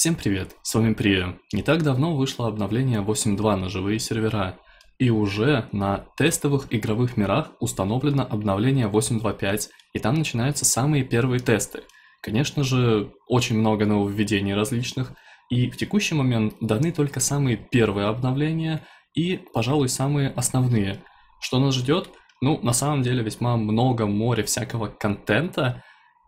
Всем привет, с вами Прия. Не так давно вышло обновление 8.2 на живые сервера, и уже на тестовых игровых мирах установлено обновление 8.2.5, и там начинаются самые первые тесты. Конечно же, очень много нововведений различных, и в текущий момент даны только самые первые обновления и, пожалуй, самые основные. Что нас ждет? Ну, на самом деле, весьма много моря всякого контента,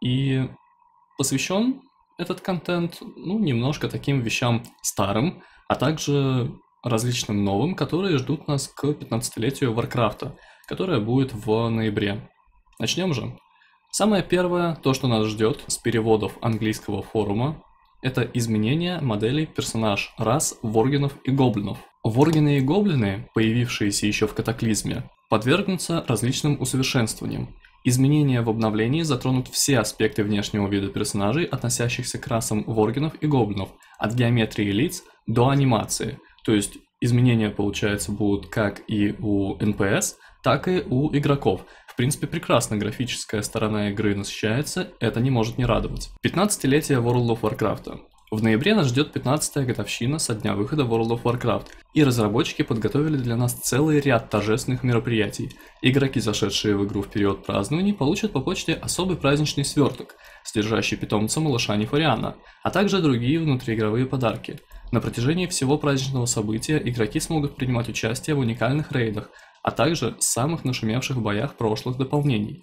и посвящен этот контент, немножко таким вещам старым, а также различным новым, которые ждут нас к 15-летию Варкрафта, которое будет в ноябре. Начнем же. Самое первое, то, что нас ждет с переводов английского форума, это изменение моделей персонаж-рас воргенов и гоблинов. Воргены и гоблины, появившиеся еще в катаклизме, подвергнутся различным усовершенствованиям. Изменения в обновлении затронут все аспекты внешнего вида персонажей, относящихся к расам воргенов и гоблинов, от геометрии лиц до анимации. То есть изменения, получается, будут как и у НПС, так и у игроков. В принципе, прекрасно графическая сторона игры насыщается, это не может не радовать. 15-летие World of Warcraft. В ноябре нас ждет 15-я годовщина со дня выхода World of Warcraft, и разработчики подготовили для нас целый ряд торжественных мероприятий. Игроки, зашедшие в игру в период празднований, получат по почте особый праздничный сверток, содержащий питомца малыша Нефариана, а также другие внутриигровые подарки. На протяжении всего праздничного события игроки смогут принимать участие в уникальных рейдах, а также самых нашумевших боях прошлых дополнений.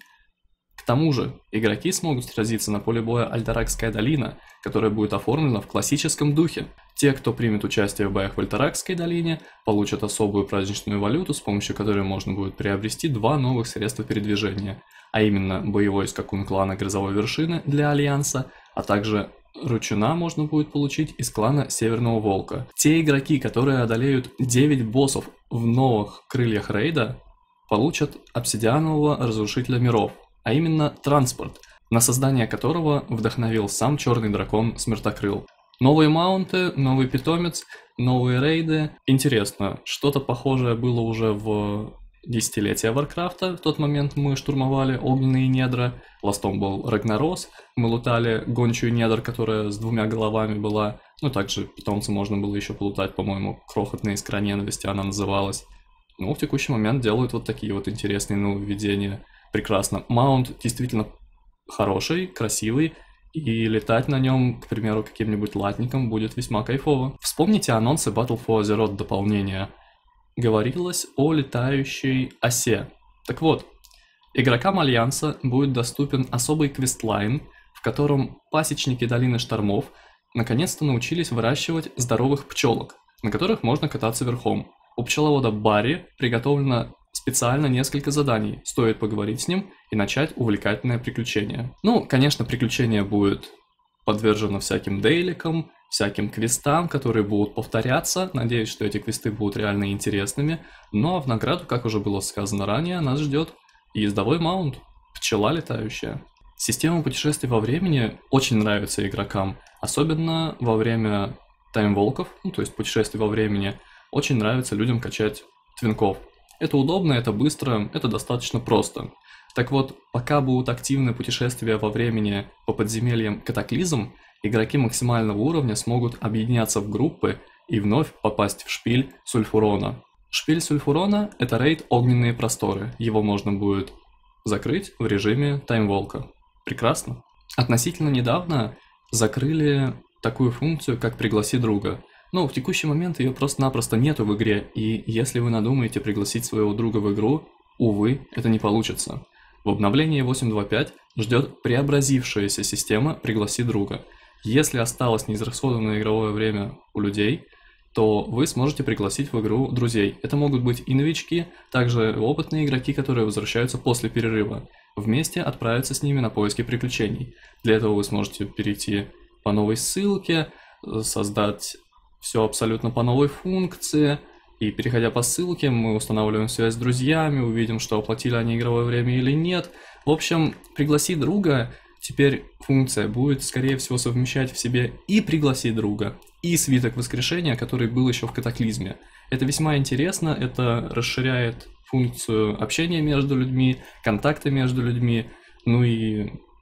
К тому же, игроки смогут сразиться на поле боя Альтаракская долина, которая будет оформлена в классическом духе. Те, кто примет участие в боях в Альтаракской долине, получат особую праздничную валюту, с помощью которой можно будет приобрести два новых средства передвижения, а именно боевой скакун клана Грозовой Вершины для Альянса, а также ручуна можно будет получить из клана Северного Волка. Те игроки, которые одолеют 9 боссов в новых крыльях рейда, получат обсидианового разрушителя миров, а именно транспорт, на создание которого вдохновил сам черный дракон Смертокрыл. Новые маунты, новый питомец, новые рейды. Интересно, что-то похожее было уже в десятилетие Варкрафта. В тот момент мы штурмовали огненные недра. Ластом был Рагнарос. Мы лутали гончую недр, которая с двумя головами была. Также питомца можно было еще полутать, по-моему, крохотная искра ненависти она называлась. В текущий момент делают вот такие вот интересные нововведения. Прекрасно. Маунт действительно хороший, красивый, и летать на нем, к примеру, каким-нибудь латником будет весьма кайфово. Вспомните анонсы Battle for Azeroth дополнения. Говорилось о летающей осе. Так вот, игрокам Альянса будет доступен особый квестлайн, в котором пасечники Долины Штормов наконец-то научились выращивать здоровых пчелок, на которых можно кататься верхом. У пчеловода Барри приготовлено специально несколько заданий, стоит поговорить с ним и начать увлекательное приключение. Конечно, приключение будет подвержено всяким дейликам, всяким квестам, которые будут повторяться. Надеюсь, что эти квесты будут реально интересными. Ну а в награду, как уже было сказано ранее, нас ждет ездовой маунт, пчела летающая. Система путешествий во времени очень нравится игрокам, особенно во время таймволков, то есть путешествий во времени. Очень нравится людям качать твинков. Это удобно, это быстро, это достаточно просто. Так вот, пока будут активны путешествия во времени по подземельям Катаклизм, игроки максимального уровня смогут объединяться в группы и вновь попасть в шпиль Сульфурона. Шпиль Сульфурона – это рейд «Огненные просторы». Его можно будет закрыть в режиме таймволка. Прекрасно. Относительно недавно закрыли такую функцию, как «Пригласи друга». В текущий момент ее просто-напросто нету в игре, и если вы надумаете пригласить своего друга в игру, увы, это не получится. В обновлении 8.2.5 ждет преобразившаяся система «Пригласи друга». Если осталось неизрасходованное игровое время у людей, то вы сможете пригласить в игру друзей. Это могут быть и новички, также опытные игроки, которые возвращаются после перерыва. Вместе отправиться с ними на поиски приключений. Для этого вы сможете перейти по новой ссылке, создать все абсолютно по новой функции, и переходя по ссылке, мы устанавливаем связь с друзьями, увидим, что оплатили они игровое время или нет. В общем, пригласи друга, теперь функция будет, скорее всего, совмещать в себе и пригласи друга, и свиток воскрешения, который был еще в Катаклизме. Это весьма интересно, это расширяет функцию общения между людьми, контакты между людьми, и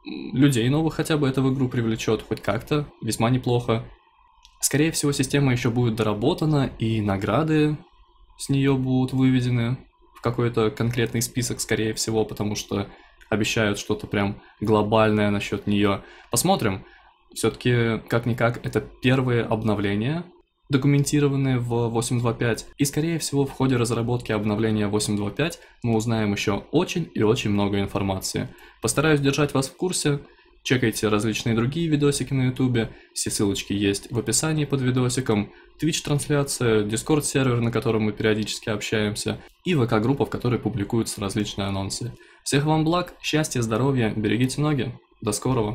людей новых хотя бы это в игру привлечет хоть как-то, весьма неплохо. Скорее всего, система еще будет доработана, и награды с нее будут выведены в какой-то конкретный список, скорее всего, потому что обещают что-то прям глобальное насчет нее. Посмотрим. Все-таки, как-никак, это первые обновления, документированные в 8.2.5, и, скорее всего, в ходе разработки обновления 8.2.5 мы узнаем еще очень и очень много информации. Постараюсь держать вас в курсе. Чекайте различные другие видосики на ютубе, все ссылочки есть в описании под видосиком, Twitch-трансляция, Discord-сервер, на котором мы периодически общаемся, и ВК-группа, в которой публикуются различные анонсы. Всех вам благ, счастья, здоровья, берегите ноги, до скорого!